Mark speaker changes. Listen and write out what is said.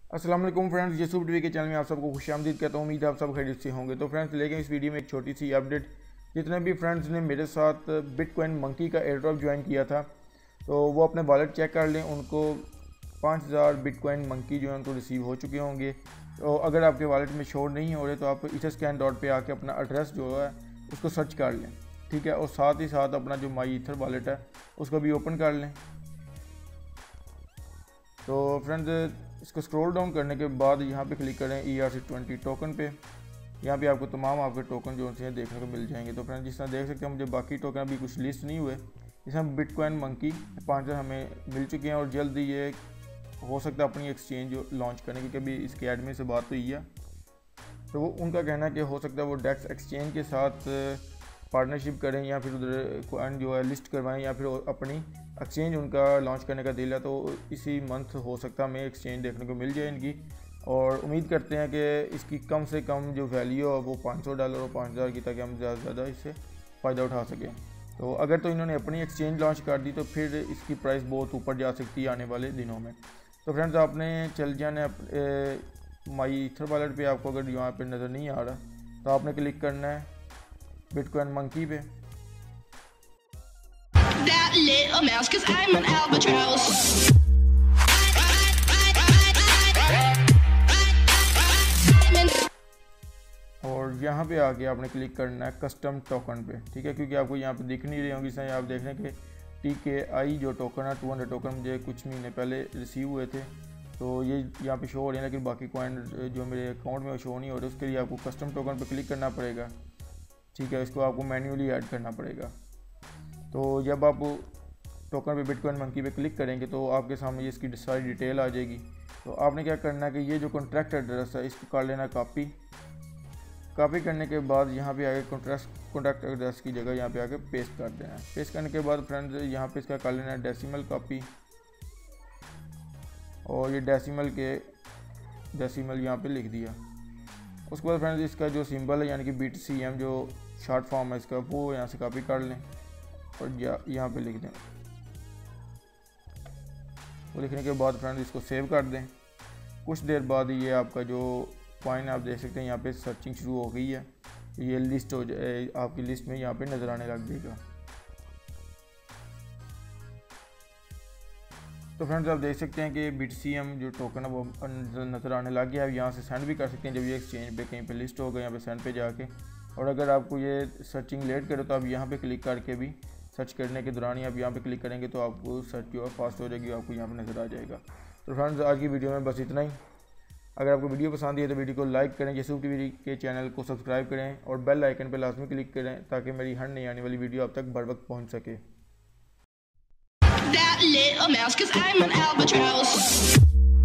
Speaker 1: अस्सलाम वालेकुम friends, Yusuf TV के चैनल में आप सबको खुशामदीद कहता हूँ। उम्मीद है आप सब खैरियत से होंगे। तो फ्रेंड्स लेकिन इस वीडियो में एक छोटी सी अपडेट, जितने भी फ्रेंड्स ने मेरे साथ बिटकॉइन मंकी का एयर ड्रॉप ज्वाइन किया था तो वो अपने वॉलेट चेक कर लें। उनको 5000 बिटकॉइन मंकी जो है उनको रिसीव हो चुके होंगे। तो अगर आपके वॉलेट में शो नहीं हो रहे तो आप EtherScan पे आके अपना एड्रेस जो है उसको सर्च कर लें, ठीक है। और साथ ही साथ अपना जो माई ईथर वॉलेट है उसको भी ओपन कर लें। तो फ्रेंड्स इसको स्क्रॉल डाउन करने के बाद यहाँ पे क्लिक करें ERC20 टोकन पे। यहाँ पे आपको तमाम आपके टोकन जो हैं देखने को मिल जाएंगे। तो फ्रेंड्स जिस तरह देख सकते हैं मुझे बाकी टोकन अभी कुछ लिस्ट नहीं हुए, इसमें बिटकॉइन मंकी 5000 हमें मिल चुके हैं और जल्द ये हो सकता है अपनी एक्सचेंज लॉन्च करने की। कभी इसके एडमिन से बात हुई है तो वो उनका कहना है कि हो सकता है वो डेक्स एक्सचेंज के साथ पार्टनरशिप करें या फिर उधर कॉइन जो है लिस्ट करवाएं या फिर अपनी एक्सचेंज उनका लॉन्च करने का दिल है। तो इसी मंथ हो सकता है हमें एक्सचेंज देखने को मिल जाए इनकी, और उम्मीद करते हैं कि इसकी कम से कम जो वैल्यू है वो $500 और 5000 की, ताकि हम ज़्यादा से ज़्यादा इससे फ़ायदा उठा सकें। तो अगर तो इन्होंने अपनी एक्सचेंज लॉन्च कर दी तो फिर इसकी प्राइस बहुत ऊपर जा सकती है आने वाले दिनों में। तो फ्रेंड्स आपने चल जाना माई ईथर वॉलेट पे, आपको अगर यहाँ पे नज़र नहीं आ रहा तो आपने क्लिक करना है बिटकॉइन मंकी पे।
Speaker 2: That little mouse, 'cause I'm an albatross.
Speaker 1: और यहाँ पे आके आपने क्लिक करना है कस्टम टोकन पे, ठीक है। क्योंकि आपको यहाँ पे दिख नहीं रही होंगी, इसमें आप देख रहे हैं कि TKI जो टोकन है 200 टोकन मुझे कुछ महीने पहले रिसीव हुए थे, तो ये यहाँ पे शो हो रही है, लेकिन बाकी कॉइन जो मेरे अकाउंट में शो नहीं हो रहे। उसके लिए आपको कस्टम टोकन पे क्लिक करना पड़ेगा, ठीक है। इसको आपको मैन्युअली ऐड करना पड़ेगा। तो जब आप टोकन पे बिटकॉइन मंकी पे क्लिक करेंगे तो आपके सामने ये इसकी सारी डिटेल आ जाएगी। तो आपने क्या करना है कि ये जो कॉन्ट्रैक्ट एड्रेस है इसको कर लेना कॉपी करने के बाद यहाँ पे आगे कॉन्ट्रैक्ट एड्रेस की जगह यहाँ पे आके पेस्ट कर देना है। पेस्ट करने के बाद फ्रेंड्स यहाँ पे इसका कर लेना है डेसिमल कॉपी, और ये डेसिमल यहाँ पे लिख दिया। उसके बाद फ्रेंड्स इसका जो सिंबल है यानी कि BTCM जो शॉर्ट फॉर्म है इसका, वो यहाँ से कॉपी कर लें और यहाँ पे लिख दें। वो लिखने के बाद फ्रेंड्स इसको सेव कर दें। कुछ देर बाद ये आपका जो कॉइन आप देख सकते हैं यहाँ पे सर्चिंग शुरू हो गई है, ये लिस्ट हो जाए आपकी लिस्ट में यहाँ पे नज़र आने लग जाएगा। तो फ्रेंड्स आप देख सकते हैं कि BTCM जो टोकन है वो नज़र आने लग गया है। यहाँ से सेंड भी कर सकते हैं जब ये एक्सचेंज पे कहीं पे लिस्ट होगा, यहाँ पे सेंड पे जाके। और अगर आपको ये सर्चिंग लेट करे तो आप यहाँ पे क्लिक करके भी सर्च करने के दौरान ही आप यहाँ पे क्लिक करेंगे तो आपको सर्च जो है फास्ट हो जाएगी, आपको यहाँ पे नज़र आ जाएगा। तो फ्रेंड्स आज की वीडियो में बस इतना ही। अगर आपको वीडियो पसंद आई है तो वीडियो को लाइक करें, यूसुफ टीवी के चैनल को सब्सक्राइब करें और बेल आइकन पर लाजमी क्लिक करें ताकि मेरी हर नई आने वाली वीडियो आप तक बर वक्त पहुँच सके।
Speaker 2: That little mouse, 'cause I'm an albatross.